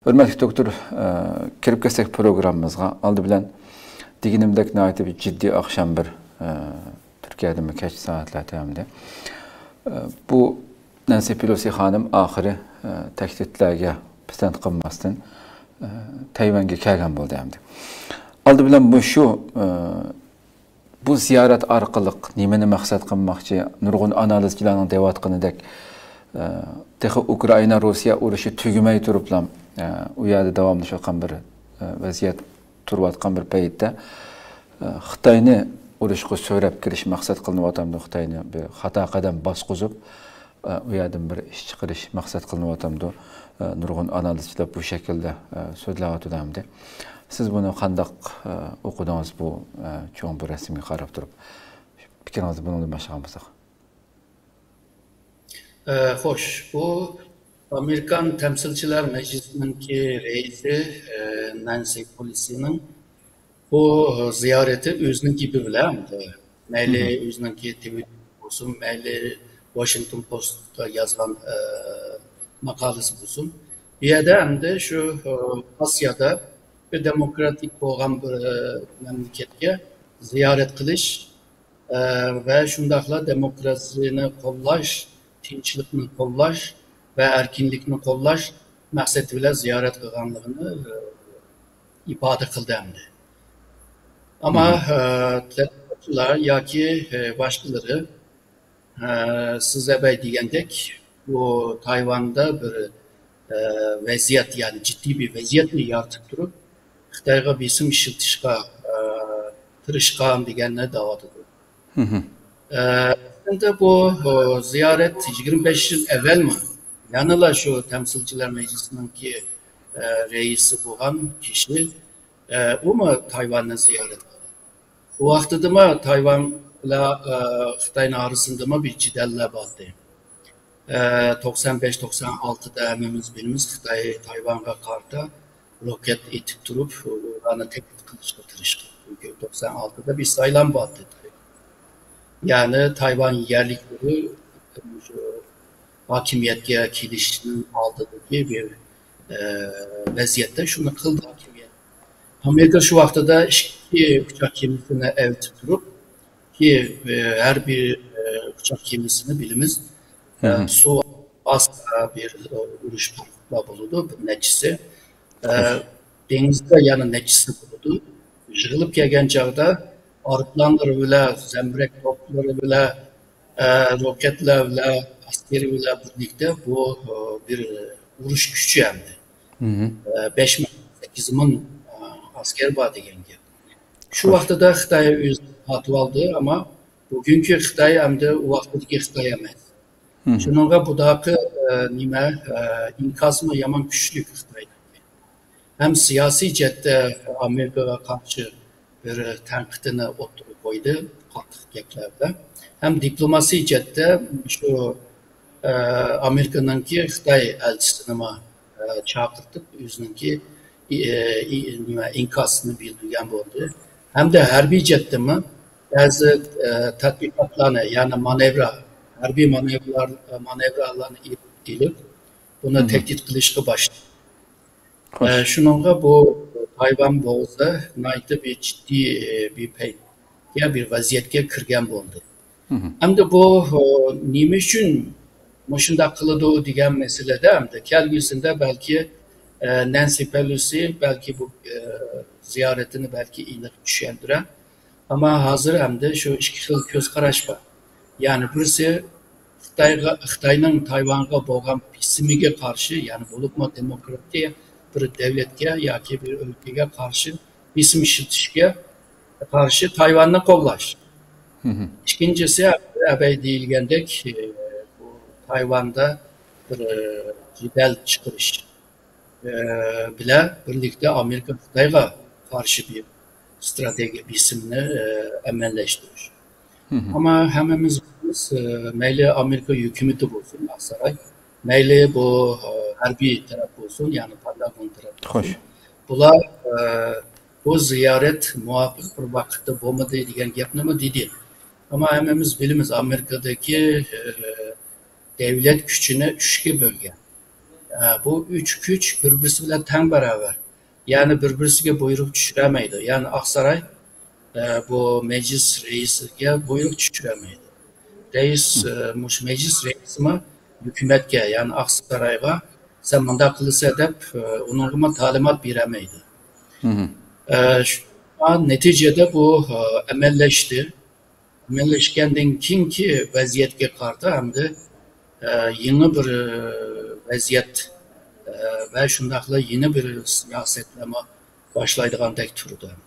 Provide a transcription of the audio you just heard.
Hörmətli doktor, kirib kəsək proqramımızға aldı bilən diginimdək nəhayət bir ciddi axşam bir Türkiyədə mükəş saatlər təmdə. Bu Nancy Pelosi xanım axırı təhdidlərə pisənd qılmasdan Tayvanga gələn boldu əmdi. Aldı bilən bu ziyaret arqılıq niməni məqsəd qılmaqçı, nurgun analizçilərin devatqınıdək texi Ukrayna-Rusiya uruşu tügümey turuplam u yerdə davamlaşan bir vəziyyət turvatqan bir paytda Xitayni uruşqa söyrəb kiriş məqsəd qılınıb atamdı Xitayni bir xata qədəm basqızıb u yerdən bir iş çıxırış məqsəd qılınıb atamdı nurgun analizçilər bu şəkildə sözlər atudamdı. Siz bunu qandaq oqudunuz bu çoğun bir rəsmi qarab durub fikrinizi bununla başlamısaq. Hoş, bu Amerikan Temsilciler Meclisi'nin reisi Nancy Pelosi'nin bu ziyareti özünün gibi bilemdi. Meyli özünün ki Twitter olsun, meyli Washington Post'ta yazılan makalesi olsun. Bir yerde hem de şu Asya'da bir demokratik olan bir memleketke ziyaret kılış ve şundakla demokrasini kollaş, tinçlikni kollaş ve erkinlikni kollaş məqsədi ilə ziyaret qılğanlığını ifadə qıldı əmdi. Ama tədqiqatçılar ya ki başqaları sizə bəy deyəndək bu Tayvanda bir vəziyyət, yani ciddi bir vəziyyətni yaratıp durup Xitayğa bizim işiltişqa tırışqan deyənlər davadıdır. Aslında bu ziyaret 25 yıl evvel mi? Yanıla şu Temsilciler Meclisi'nin ki reisi olan kişi o mu Tayvan'ı ziyaret etti? O vaxtıda mı Tayvan'la Xitay'ın arasında mı bir cidelle vardı? 95-96'da hemimiz bilimiz Xitay Tayvan'a karta roket itip durup oranı tehdit kılıçla tırıştı. Çünkü 96'da bir sayılan vardı. Yani Tayvan yerlikleri hakimiyetke kilişinin aldığı bir vəziyyətdə şunu kıldı hakimiyet. Amerika şu vaxtda da iki uçak gemisini ev tuturup ki her bir uçak gemisini bilimiz su asla bir uruşlarla buludu. Bu neçisi. Denizde yani neçisi buludu. Jığılıp gelgen çağda arıtlanları bile, zembrek topları bile, roketler bile, askeri bile birlikte bu bir vuruş gücü emdi. 5-8 min asker var degen gep. Şu vaxtda da Xitay öz atıp aldı ama bugünkü Xitay hem de o vaxtdaki Xitay emas. Şununla budakı nime inkazma yaman güçlü Xitay'da. Hem siyasi cette Amerika'ya karşı bir tenkitini oturup koydu katlık geklerde. Hem diplomasi cette şu Amerika'nın ki Xitay elçisini çağırtıp özünün ki inkasını bildirgen oldu. Hem de harbi cette mi bazı tatbikatlarını yani manevra, harbi manevralarını ilip buna tehdit kılışkı başladı. Şununla bu Tayvan boğazda nayda bir ciddi bir vaziyetke kırgen oldu. Hem de bu nime için Moşunda kılıdığı diyen meselede hem de kelgüsünde belki Nancy Pelosi belki bu ziyaretini belki iyilik düşündüren ama hazır hem de şu iki yıl göz karaş var. Yani birisi Xitay'ın Tayvan'a boğan pisimiye karşı yani bulup mu demokratiye bir devletke ya ki bir ülkeye karşı bizim işitişke karşı Tayvan'la kollaş. İkincisi ebey değilgendek Tayvan'da bir cidel çıkış bile birlikte Amerika Xitay'a karşı bir strateji isimini emelleştirir. Ama hemimiz meyli Amerika hükümeti olsun Aksaray, meyli bu harbi taraf olsun yani Pentagon tarafı olsun. Bunlar bu ziyaret muvaffak bir vakitte bulmadı diyen yapnama dedi. Ama hemimiz bilimiz Amerika'daki devlet gücüne üçge bölge. Bu üç güç birbirisi bilen teng beraber. Yani birbirisiga buyruq tushiramaydi. Yani Aksaray bu meclis reisiga buyruq tushiramaydi. Reis, meclis reisi mi hükümetke yani Aksaray'a sen manda kılırsa dep onunla talimat beremeydi. Şu an neticede bu emelleşti. Emelleşkenden ki vaziyetke kartı hem de yeni bir vaziyet ve şundakla yeni bir siyasetleme başlaydıgan dek turdu.